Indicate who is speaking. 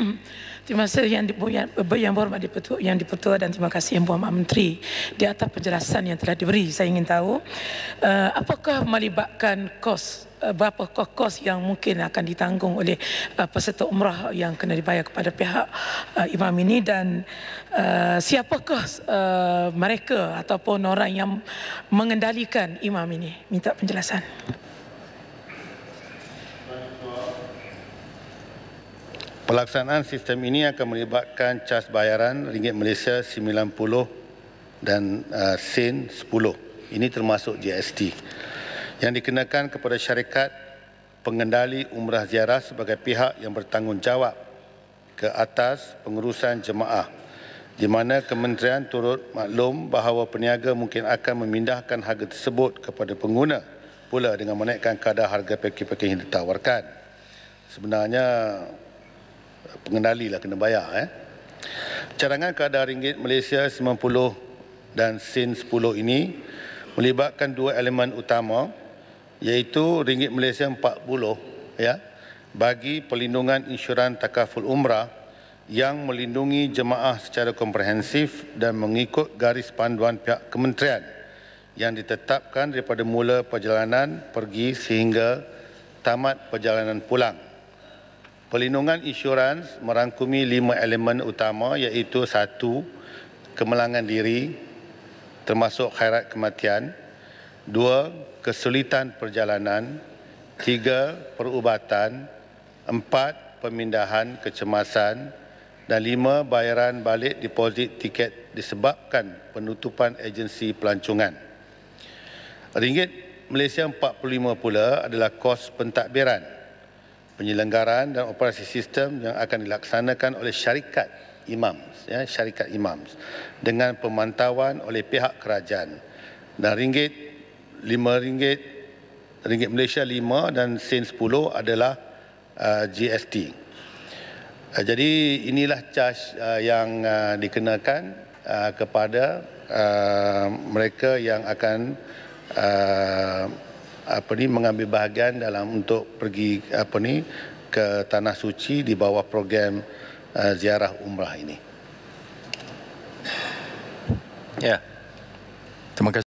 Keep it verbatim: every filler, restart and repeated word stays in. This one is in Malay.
Speaker 1: Terima kasih yang, di, yang, yang berhormat Dipertua, yang Dipertua dan terima kasih Yang Berhormat Menteri di atas penjelasan yang telah diberi. Saya ingin tahu uh, apakah melibatkan kos, uh, berapa kos yang mungkin akan ditanggung oleh uh, peserta umrah yang kena dibayar kepada pihak uh, imam ini, dan uh, siapakah uh, mereka ataupun orang yang mengendalikan imam ini? Minta penjelasan.
Speaker 2: Pelaksanaan sistem ini akan melibatkan cas bayaran ringgit Malaysia sembilan puluh dan uh, sen sepuluh. Ini termasuk G S T yang dikenakan kepada syarikat pengendali umrah ziarah sebagai pihak yang bertanggungjawab ke atas pengurusan jemaah, di mana kementerian turut maklum bahawa peniaga mungkin akan memindahkan harga tersebut kepada pengguna pula dengan menaikkan kadar harga pakej-pakej yang ditawarkan. Sebenarnya pengendali lah kena bayar. Eh. Cadangan kadar ringgit Malaysia sembilan puluh dan sen sepuluh ini melibatkan dua elemen utama, iaitu ringgit Malaysia empat puluh ya, bagi pelindungan insuran takaful umrah yang melindungi jemaah secara komprehensif dan mengikut garis panduan pihak kementerian yang ditetapkan daripada mula perjalanan pergi sehingga tamat perjalanan pulang. Pelindungan insurans merangkumi lima elemen utama, iaitu satu, kemalangan diri termasuk khairat kematian, dua, kesulitan perjalanan, tiga, perubatan, empat, pemindahan kecemasan, dan lima, bayaran balik deposit tiket disebabkan penutupan agensi pelancongan. Ringgit Malaysia empat puluh lima pula adalah kos pentadbiran, penyelenggaraan dan operasi sistem yang akan dilaksanakan oleh syarikat imam, ya, syarikat imam dengan pemantauan oleh pihak kerajaan. Dan ringgit lima ringgit, ringgit Malaysia lima dan sen sepuluh adalah uh, G S T. Uh, jadi inilah cas uh, yang uh, dikenakan uh, kepada uh, mereka yang akan uh, apa ni mengambil bahagian dalam untuk pergi apa ni ke tanah suci di bawah program uh, ziarah umrah ini.
Speaker 3: Ya. Terima kasih.